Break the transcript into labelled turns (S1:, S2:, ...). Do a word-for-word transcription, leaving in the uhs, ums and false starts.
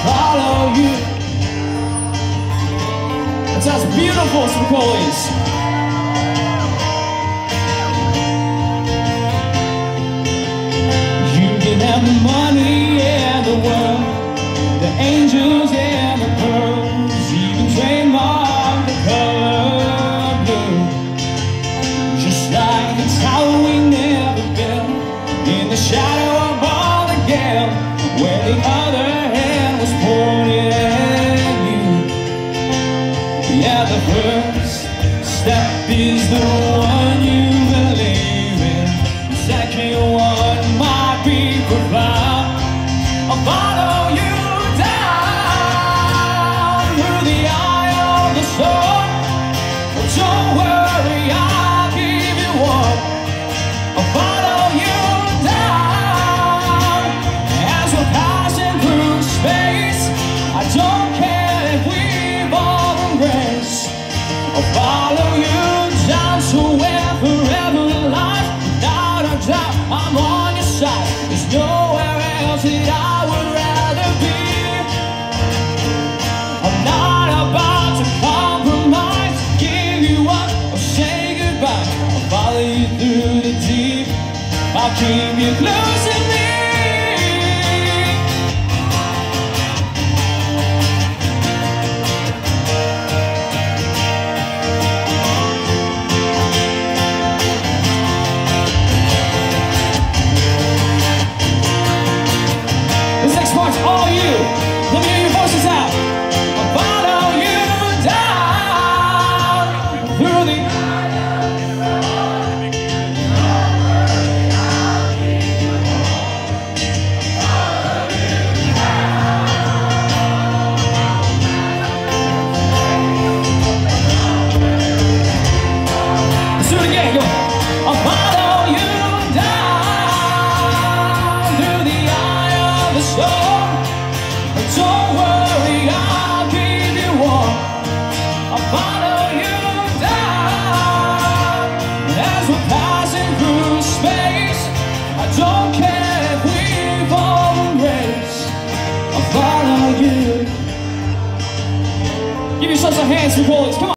S1: follow you. That sounds beautiful, Spicolis. You can have the money and the world, the angels and the pearls, even trademark the color blue. Just like it's how we never been, in the shadow of all the gale, where the other hand was pointed at you. Yeah, the first step is the one you believe in. The second one might be profound. I'll follow you down through the eye of the storm. But don't worry, I'll give you warm. I'll follow you down as we're passing through space. I don't care if we've all embraced. I'll follow you down to where forever lies. Without a doubt, I'm on your side. There's nowhere else that I would rather be. I'm not about to compromise, give you up or say goodbye. I'll follow you through the deep. I'll keep you close to me. This next part's all you. Let me hear your voices out. I'll follow you down through the Let's do it again. Go. I'll follow you down through the eye of the storm. But don't worry, I'll keep you warm. I'll follow you down as we're passing through space. I don't care if we've all embraced. I'll follow you. Give yourselves a hand, Spicolis. Come on.